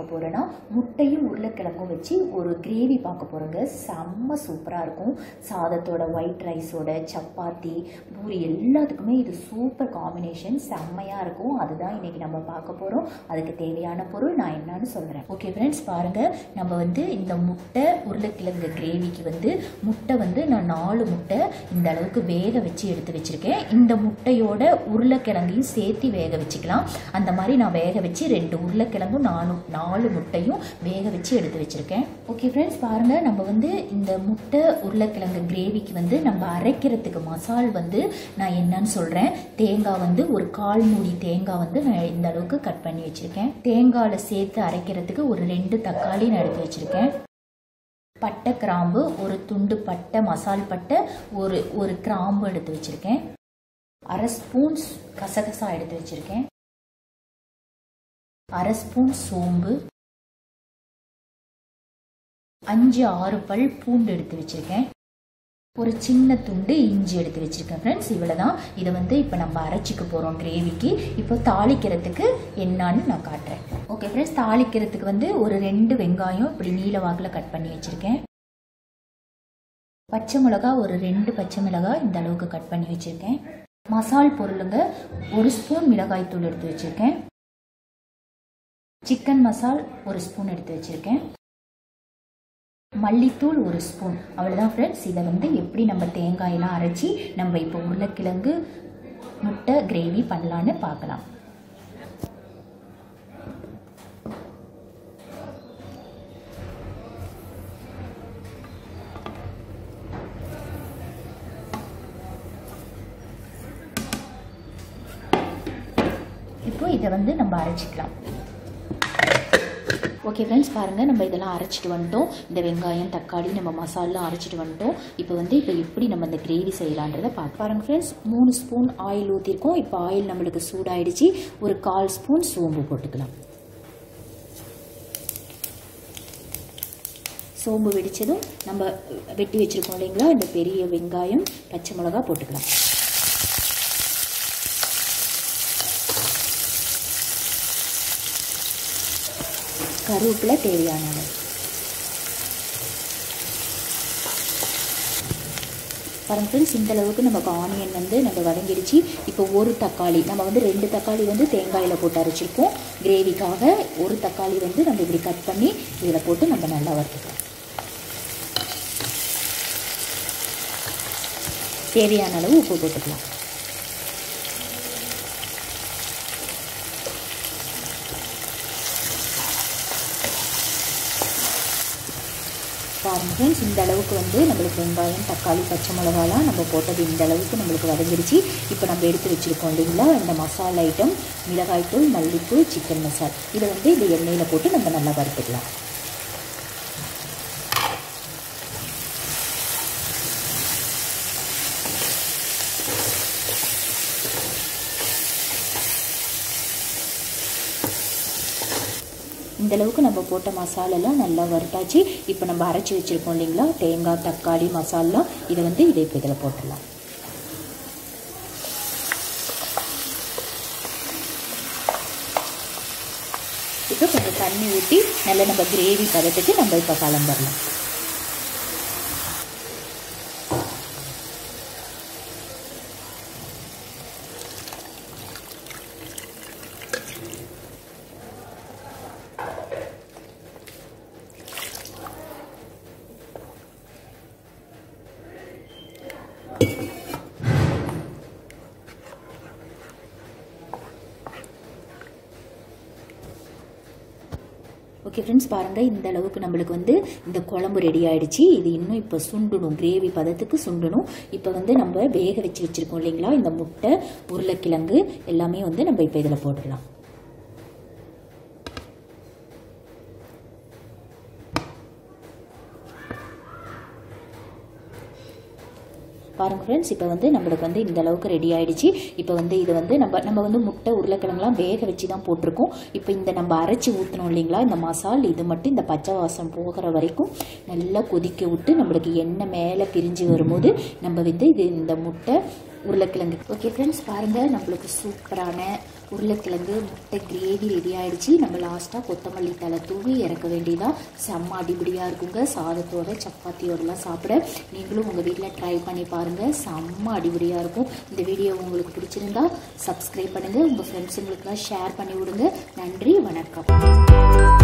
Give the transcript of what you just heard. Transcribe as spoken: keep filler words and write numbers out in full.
பார்க்க போகிறேன்னா முட்டையும் உருளைக்கிழங்கும் வச்சு ஒரு கிரேவி பார்க்க போகிறோங்க. செம்ம சூப்பராக இருக்கும். சாதத்தோட, ஒயிட் ரைஸோட, சப்பாத்தி, பூரி எல்லாத்துக்குமே இது சூப்பர் காம்பினேஷன், செம்மையாக இருக்கும். அதுதான் இன்றைக்கி நம்ம பார்க்க போகிறோம். அதுக்கு தேவையான பொருள் நான் என்னன்னு சொல்கிறேன். ஓகே ஃப்ரெண்ட்ஸ், பாருங்கள். நம்ம வந்து இந்த முட்டை உருளைக்கிழங்கு கிரேவிக்கு வந்து முட்டை வந்து நான் நாலு முட்டை இந்த அளவுக்கு வேக வச்சு எடுத்து வச்சுருக்கேன். இந்த முட்டையோட உருளைக்கிழங்கையும் சேர்த்து வேக வச்சுக்கலாம். அந்த மாதிரி நான் வேக வச்சு ரெண்டு உருளைக்கிழங்கும் நாலு நாலு முட்டையும் வேக வச்சு எடுத்து வச்சுருக்கேன். ஓகே ஃப்ரெண்ட்ஸ், பாருங்கள். நம்ம வந்து இந்த முட்டை உருளைக்கிழங்கு கிரேவிக்கு வந்து நம்ம அரைக்கிறதுக்கு மசால் வந்து நான் என்னன்னு சொல்கிறேன். தேங்காய் வந்து ஒரு கால் மூடி தேங்காய் வந்து நான் இந்த அளவுக்கு கட் பண்ணி வச்சுருக்கேன். தேங்காயில் சேர்த்து அரைக்கிறதுக்கு ஒரு ரெண்டு தக்காளி நான் எடுத்து வச்சுருக்கேன். பட்டை, கிராம்பு, ஒரு துண்டு பட்டை, மசால் பட்டை, ஒரு ஒரு கிராம்பு எடுத்து வச்சுருக்கேன். அரை ஸ்பூன் கசகசா எடுத்து வச்சுருக்கேன். அரை ஸ்பூன் சோம்பு, அஞ்சு ஆறு பல் பூண்டு எடுத்து வச்சுருக்கேன். ஒரு சின்ன துண்டு இஞ்சி எடுத்து வச்சுருக்கேன். ஃப்ரெண்ட்ஸ், இவ்வளோ தான். இதை வந்து இப்போ நம்ம அரைச்சிக்க போகிறோம் கிரேவிக்கு. இப்போ தாளிக்கிறதுக்கு என்னான்னு நான் காட்டுறேன். ஓகே ஃப்ரெண்ட்ஸ், தாளிக்கிறதுக்கு வந்து ஒரு ரெண்டு வெங்காயம் இப்படி நீல வாக்கில் கட் பண்ணி வச்சுருக்கேன். பச்சை மிளகா ஒரு ரெண்டு பச்சை மிளகாய் இந்த அளவுக்கு கட் பண்ணி வச்சுருக்கேன். மசால் பொருளுங்க, ஒரு ஸ்பூன் மிளகாய் தூள் எடுத்து வச்சுருக்கேன். சிக்கன் மசால் ஒரு ஸ்பூன் எடுத்து வச்சுருக்கேன். மல்லித்தூள் ஒரு ஸ்பூன். அவ்வளோதான் ஃப்ரெண்ட்ஸ். இதை வந்து எப்படி நம்ம தேங்காயெல்லாம் அரைச்சி நம்ம இப்போ உருளைக்கிழங்கு முட்டை கிரேவி பண்ணலான்னு பார்க்கலாம். இப்போ இதை வந்து நம்ம அரைச்சிக்கலாம். ஓகே ஃப்ரெண்ட்ஸ், பாருங்கள். நம்ம இதெல்லாம் அரைச்சிட்டு வந்துட்டோம். இந்த வெங்காயம், தக்காளி, நம்ம மசாலாம் அரைச்சிட்டு வந்துட்டோம். இப்போ வந்து இப்போ எப்படி நம்ம இந்த கிரேவி செய்யலான்றதை பார்க்க பாருங்கள் ஃப்ரெண்ட்ஸ். மூணு ஸ்பூன் ஆயில் ஊற்றிருக்கோம். இப்போ ஆயில் நம்மளுக்கு சூடாயிடுச்சு. ஒரு கால் ஸ்பூன் சோம்பு போட்டுக்கலாம். சோம்பு வெடித்ததும் நம்ம வெட்டி வச்சுருக்கோம் இல்லைங்களா, இந்த பெரிய வெங்காயம், பச்சை மிளகா போட்டுக்கலாம். கருவேப்பிலை தேவையான அளவு. பாருங்க ஃப்ரெண்ட்ஸ், இந்த அளவுக்கு நமக்கு ஆனியன் வந்து நம்ம வதங்கிடுச்சு. இப்போ ஒரு தக்காளி, நம்ம வந்து ரெண்டு தக்காளி வந்து தேங்காயில் போட்டு அரைச்சிருக்கோம் கிரேவிக்காக. ஒரு தக்காளி வந்து நம்ம இப்படி கட் பண்ணி இதில் போட்டு நம்ம நல்லா வறுத்துக்கலாம். தேவையான அளவு உப்பு போட்டுக்கலாம். பாருங்க ஃப்ரெண்ட்ஸ், இந்த அளவுக்கு வந்து நம்மளுக்கு வெங்காயம், தக்காளி, பச்சை மிளகாலாம் நம்ம போட்டது இந்த அளவுக்கு நம்மளுக்கு வதங்கிடுச்சு. இப்போ நம்ம எடுத்து வச்சுருக்கோம் இல்லைங்களா இந்த மசாலா ஐட்டம், மிளகாய்த்தூள், மல்லித்தூள், சிக்கன் மசாலா, இதை வந்து இந்த எண்ணெயில் போட்டு நம்ம நல்லா வறுத்துக்கலாம். இந்த அளவுக்கு நம்ம போட்ட மசாலெல்லாம் நல்லா வறுத்தாச்சு. இப்போ நம்ம அரைச்சி வச்சுருக்கோம் இல்லைங்களா தேங்காய், தக்காளி, மசாலா, இதை வந்து இதை இப்போ இதில் போட்டுடலாம். இப்போ கொஞ்சம் தண்ணி ஊற்றி நல்லா நம்ம கிரேவி பதத்துக்கு நம்ம இப்போ கலந்துடலாம். ஓகே ஃப்ரெண்ட்ஸ், பாருங்கள். இந்த அளவுக்கு நம்மளுக்கு வந்து இந்த குழம்பு ரெடி ஆகிடுச்சு. இது இன்னும் இப்போ சுண்டணும், கிரேவி பதத்துக்கு சுண்டணும். இப்போ வந்து நம்ம வேக வச்சு வச்சுருக்கோம் இல்லைங்களா இந்த முட்டை, உருளைக்கிழங்கு எல்லாமே வந்து நம்ம இப்போ இதில் போட்டுடலாம். பாருங்கள் ஃப்ரெண்ட்ஸ், இப்போ வந்து நம்மளுக்கு வந்து இந்த அளவுக்கு ரெடி ஆகிடுச்சு. இப்போ வந்து இது வந்து நம்ம நம்ம வந்து முட்டை, உருளைக்கிழங்குலாம் வேக வச்சு தான் போட்டிருக்கோம். இப்போ இந்த நம்ம அரைச்சி ஊற்றணும் இல்லைங்களா இந்த மசால், இது மட்டும் இந்த பச்சை வாசம் போகிற வரைக்கும் நல்லா கொதிக்க விட்டு நம்மளுக்கு எண்ணெய் மேலே பிரிஞ்சு வரும்போது நம்ம வந்து இது இந்த முட்டை, உருளைக்கிழங்கு. ஓகே ஃப்ரெண்ட்ஸ், பாருங்கள் நம்மளுக்கு சூப்பரான உருளைக்கிழங்கு முட்டை கிரேவி ரெடி ஆகிடுச்சு. நம்ம லாஸ்ட்டாக கொத்தமல்லி தலை தூவி இறக்க வேண்டியதான். செம்ம அடிபடியாக இருக்குங்க. சாதத்தோட சப்பாத்தியோடலாம் சாப்பிட நீங்களும் உங்கள் வீட்டில் ட்ரை பண்ணி பாருங்கள். செம்ம அடிபடியாக இருக்கும். இந்த வீடியோ உங்களுக்கு பிடிச்சிருந்தா சப்ஸ்கிரைப் பண்ணுங்கள், உங்கள் ஃப்ரெண்ட்ஸுங்களுக்குலாம் ஷேர் பண்ணி விடுங்க. நன்றி, வணக்கம்.